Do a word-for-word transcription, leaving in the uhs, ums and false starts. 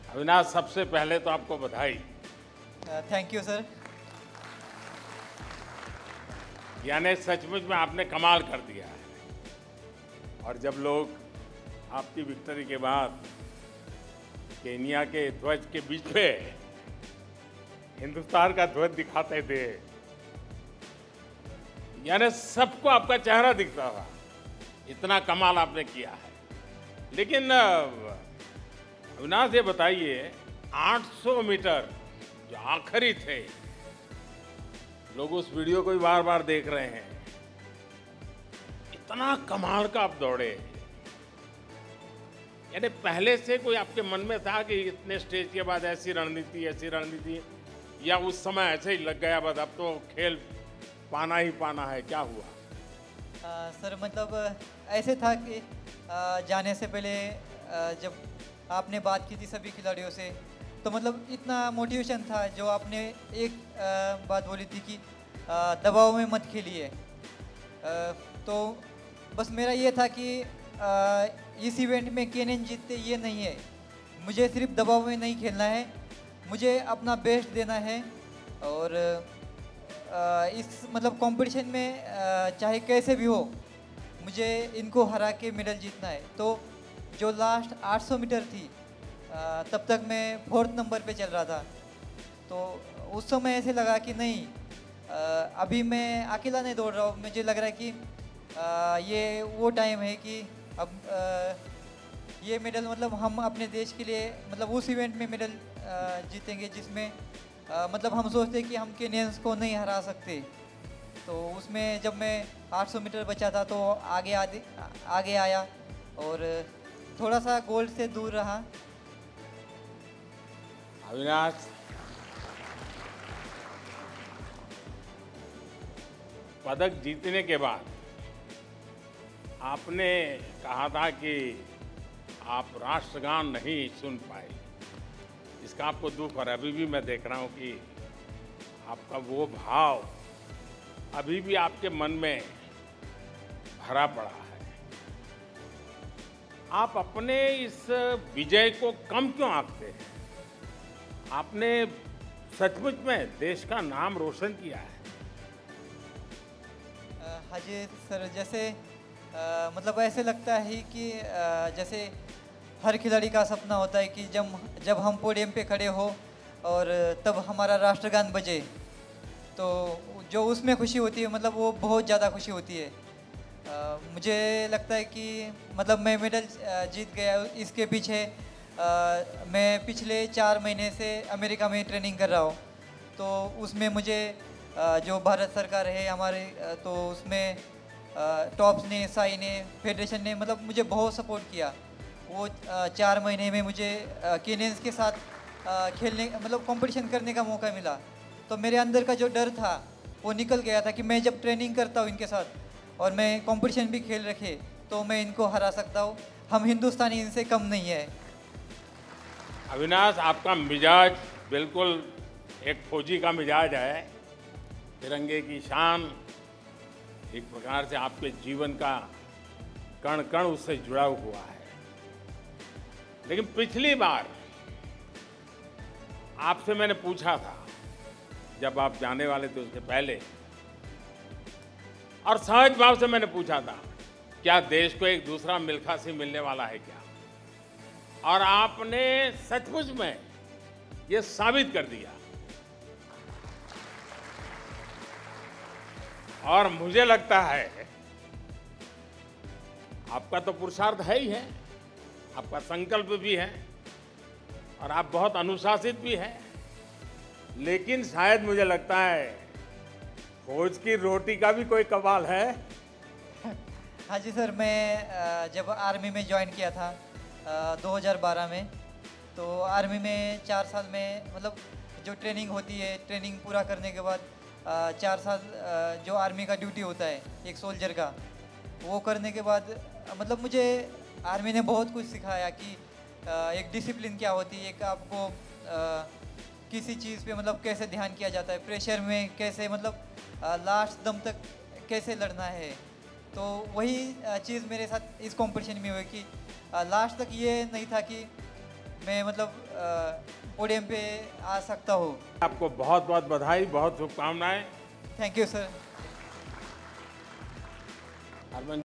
अविनाश, सबसे पहले तो आपको बधाई। Thank you sir. यानी सचमुच में आपने कमाल कर दिया है। और जब लोग आपकी विक्ट्री के बाद केनिया के ध्वज के बीच पे हिंदुस्तान का ध्वज दिखाते थे, यानी सबको आपका चेहरा दिखता था। इतना कमाल आपने किया है। लेकिन अविनाश, ये बताइए, आठ सौ मीटर जो आखिरी थे, लोग उस वीडियो को भी बार बार देख रहे हैं, इतना कमाल का आप दौड़े, यानी पहले से कोई आपके मन में था कि इतने स्टेज के बाद ऐसी रणनीति ऐसी रणनीति, या उस समय ऐसे ही लग गया बस अब तो खेल पाना ही पाना है? क्या हुआ? आ, सर मतलब ऐसे था कि आ, जाने से पहले आ, जब आपने बात की थी सभी खिलाड़ियों से, तो मतलब इतना मोटिवेशन था। जो आपने एक आ, बात बोली थी कि आ, दबाव में मत खेलिए, तो बस मेरा ये था कि आ, इस इवेंट में केनियन जीतते ये नहीं है, मुझे सिर्फ दबाव में नहीं खेलना है, मुझे अपना बेस्ट देना है। और आ, इस मतलब कंपटीशन में आ, चाहे कैसे भी हो, मुझे इनको हरा के मेडल जीतना है। तो जो लास्ट आठ सौ मीटर थी, आ, तब तक मैं फोर्थ नंबर पे चल रहा था। तो उस समय ऐसे लगा कि नहीं, आ, अभी मैं अकेला नहीं दौड़ रहा हूँ, मुझे लग रहा है कि आ, ये वो टाइम है कि अब आ, ये मेडल मतलब हम अपने देश के लिए मतलब उस इवेंट में मेडल जीतेंगे जिसमें आ, मतलब हम सोचते हैं कि हम केनियंस को नहीं हरा सकते। तो उसमें जब मैं आठ सौ मीटर बचा था तो आगे आगे आगे आया और थोड़ा सा गोल्ड से दूर रहा। अविनाश, पदक जीतने के बाद आपने कहा था कि आप राष्ट्रगान नहीं सुन पाए, इसका आपको दुख, और अभी भी मैं देख रहा हूं कि आपका वो भाव अभी भी आपके मन में भरा पड़ा है। आप अपने इस विजय को कम क्यों आंकते हैं? आपने सचमुच में देश का नाम रोशन किया है। हाँ जी सर, जैसे आ, मतलब ऐसे लगता है कि आ, जैसे हर खिलाड़ी का सपना होता है कि जब जब हम पोडियम पे खड़े हो और तब हमारा राष्ट्रगान बजे, तो जो उसमें खुशी होती है मतलब वो बहुत ज़्यादा खुशी होती है। आ, मुझे लगता है कि मतलब मैं मेडल जीत गया, इसके पीछे आ, मैं पिछले चार महीने से अमेरिका में ट्रेनिंग कर रहा हूँ। तो उसमें मुझे आ, जो भारत सरकार है हमारे, तो उसमें टॉप्स ने, साई ने, फेडरेशन ने मतलब मुझे बहुत सपोर्ट किया। वो आ, चार महीने में मुझे केनियंस के साथ आ, खेलने मतलब कंपटीशन करने का मौका मिला। तो मेरे अंदर का जो डर था वो निकल गया था कि मैं जब ट्रेनिंग करता हूँ इनके साथ और मैं कंपटीशन भी खेल रखे तो मैं इनको हरा सकता हूँ। हम हिंदुस्तानी इनसे कम नहीं है। अविनाश, आपका मिजाज बिल्कुल एक फौजी का मिजाज है। तिरंगे की शान, एक प्रकार से आपके जीवन का कण कण उससे जुड़ा हुआ है। लेकिन पिछली बार आपसे मैंने पूछा था, जब आप जाने वाले थे उसके पहले, और सहज भाव से मैंने पूछा था, क्या देश को एक दूसरा मिल्खा सिंह मिलने वाला है क्या? और आपने सचमुच में ये साबित कर दिया। और मुझे लगता है आपका तो पुरुषार्थ है ही है, आपका संकल्प भी है, और आप बहुत अनुशासित भी हैं। लेकिन शायद मुझे लगता है फौज की रोटी का भी कोई कमाल है। हाँ जी सर, मैं जब आर्मी में ज्वाइन किया था दो हज़ार बारह में, तो आर्मी में चार साल में मतलब जो ट्रेनिंग होती है, ट्रेनिंग पूरा करने के बाद चार साल जो आर्मी का ड्यूटी होता है एक सोल्जर का, वो करने के बाद मतलब मुझे आर्मी ने बहुत कुछ सिखाया कि एक डिसिप्लिन क्या होती है, एक आपको किसी चीज़ पे मतलब कैसे ध्यान किया जाता है, प्रेशर में कैसे मतलब लास्ट दम तक कैसे लड़ना है। तो वही चीज़ मेरे साथ इस कंपटीशन में हुई कि लास्ट तक ये नहीं था कि मैं मतलब पोडियम पे आ सकता हूँ। आपको बहुत बहुत बधाई, बहुत शुभकामनाएं। Thank you sir. हरमन